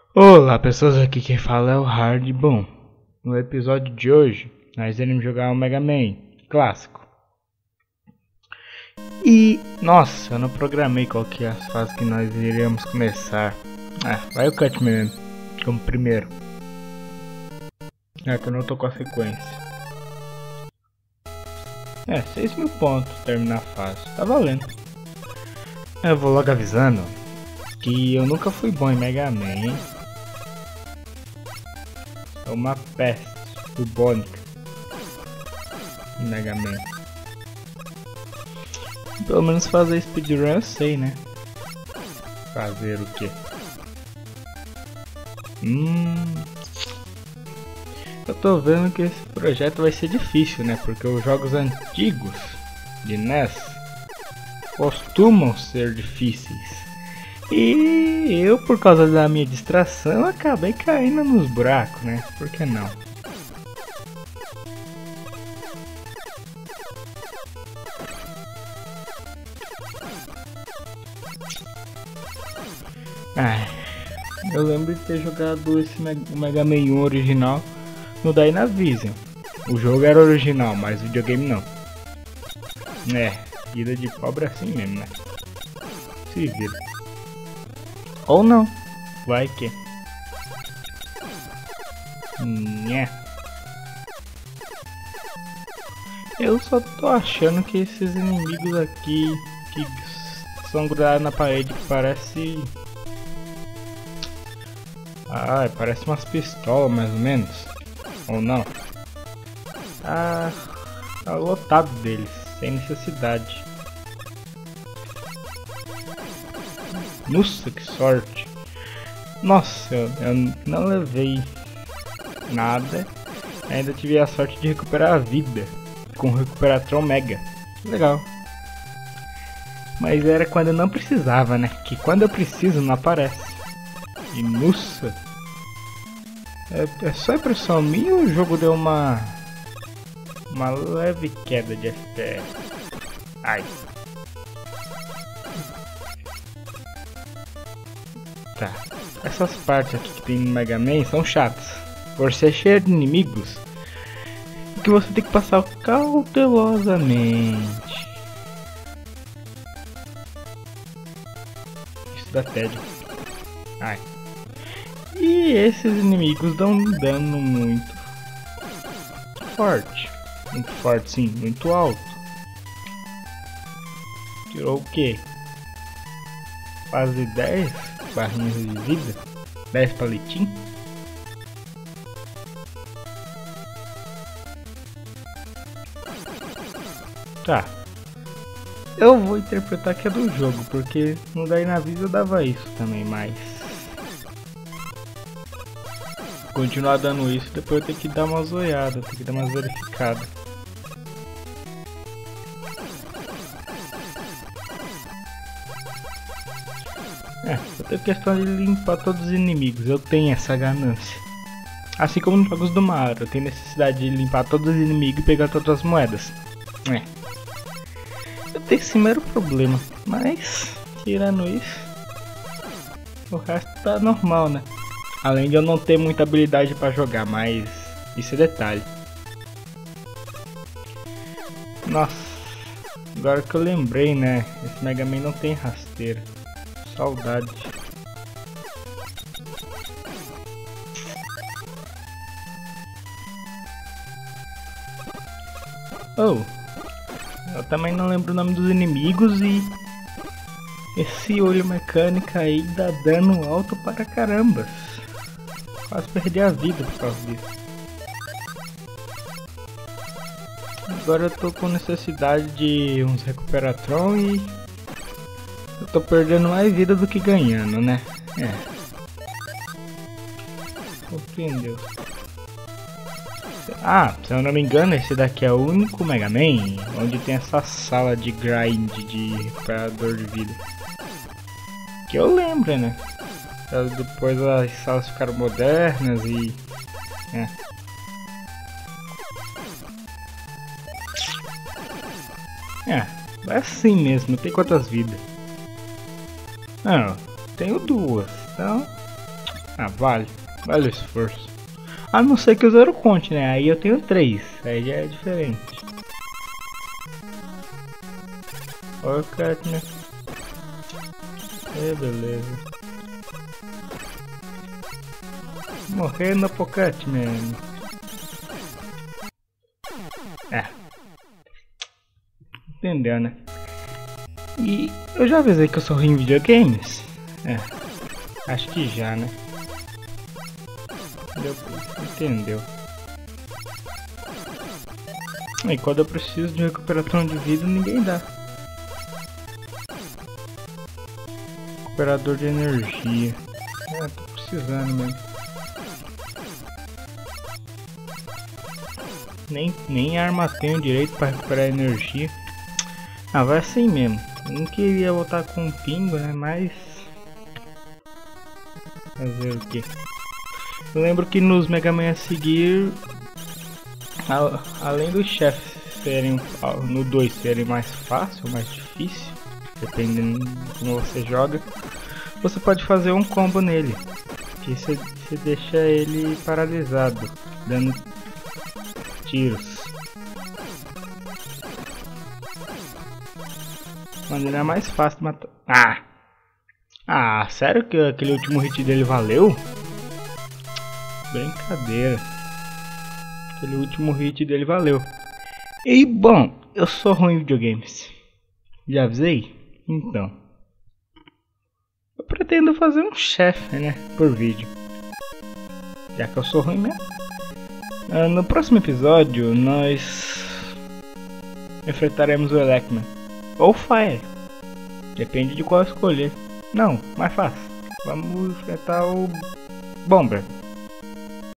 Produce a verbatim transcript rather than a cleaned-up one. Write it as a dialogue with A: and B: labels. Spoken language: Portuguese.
A: Olá pessoas, aqui quem fala é o Hard. Bom, no episódio de hoje nós iremos jogar o Mega Man clássico. E, nossa, eu não programei qual que é as fases que nós iremos começar. Ah, vai o Cut mesmo, como primeiro. É que eu não tô com a sequência. É, seis mil pontos terminar a fase, tá valendo. Eu vou logo avisando que eu nunca fui bom em Mega Man, hein? É uma peste bubônica em Mega Man. Pelo menos fazer speedrun eu sei, né? Fazer o quê? Hum... Eu tô vendo que esse projeto vai ser difícil, né? Porque os jogos antigos de N E S costumam ser difíceis. E eu, por causa da minha distração, acabei caindo nos buracos, né? Por que não? Ah, eu lembro de ter jogado esse Mega Man um original no Dynavision. O jogo era original, mas o videogame não. É, vida de pobre é assim mesmo, né? Se vira. Ou não, vai que. Nhé. Eu só tô achando que esses inimigos aqui que são grudados na parede que parece. Ah, parece umas pistolas mais ou menos. Ou não? Ah, tá lotado deles, sem necessidade. Nossa, que sorte! Nossa, eu, eu não levei nada. Ainda tive a sorte de recuperar a vida com o Recuperatron Mega. Legal. Mas era quando eu não precisava, né? Que quando eu preciso não aparece. E nossa! É, é só impressão minha ou o jogo deu uma uma leve queda de F P S? Ai. Tá. Essas partes aqui que tem no Mega Man são chatas. Por ser cheio de inimigos, que você tem que passar cautelosamente. Isso dá tédio. Ai. E esses inimigos dão um dano muito forte. Muito forte, sim, muito alto. Tirou o quê? Quase dez barrinhas de vida? dez palitinhos? Tá. Eu vou interpretar que é do jogo, porque no Dynavision eu dava isso também, mas continuar dando isso, depois eu tenho que dar uma zoiada, tenho que dar uma verificada. É, eu tenho questão de limpar todos os inimigos, eu tenho essa ganância. Assim como nos jogos do Mario, eu tenho necessidade de limpar todos os inimigos e pegar todas as moedas. É. Eu tenho esse mero problema, mas tirando isso, o resto tá normal, né? Além de eu não ter muita habilidade para jogar, mas isso é detalhe. Nossa, agora que eu lembrei, né? Esse Mega Man não tem rasteira. Saudade. Oh, eu também não lembro o nome dos inimigos e esse olho mecânico aí dá dano alto para caramba. Quase perdi a vida por causa disso. Agora eu tô com necessidade de uns Recuperatron e eu tô perdendo mais vida do que ganhando, né? É. Compreendeu. Ah, se eu não me engano, esse daqui é o único Mega Man onde tem essa sala de grind de recuperador de vida. Que eu lembro, né? Depois as salas ficaram modernas e... É. É, é assim mesmo, tem quantas vidas? Não, tenho duas, então... Ah, vale. Vale o esforço. A não ser que o zero conte, né? Aí eu tenho três. Aí já é diferente. Olha o Catman. É, beleza. Morrendo pro Catman. É. Entendeu, né? E eu já avisei que eu sou ruim em videogames? É. Acho que já, né? Deu, entendeu? E quando eu preciso de recuperação de vida, ninguém dá. Recuperador de energia. É, tô precisando mesmo. Nem, nem arma tenho direito para recuperar energia. Ah, vai assim mesmo. Eu não queria voltar com um pingo, né? Mas... fazer o que? Eu lembro que nos Mega Man a seguir, a, além dos chefes serem no dois serem mais fácil ou mais difícil, dependendo de como você joga, você pode fazer um combo nele, que você, você deixa ele paralisado, dando tiros. Maneira mais fácil de matar. Ah! Ah, sério que aquele último hit dele valeu? Brincadeira. Aquele último hit dele valeu. E bom, eu sou ruim em videogames. Já avisei? Então. Eu pretendo fazer um chefe, né? Por vídeo. Já que eu sou ruim mesmo. Ah, no próximo episódio, nós enfrentaremos o Elecman. Ou Fire. Depende de qual escolher. Não, mais fácil. Vamos enfrentar o Bomber.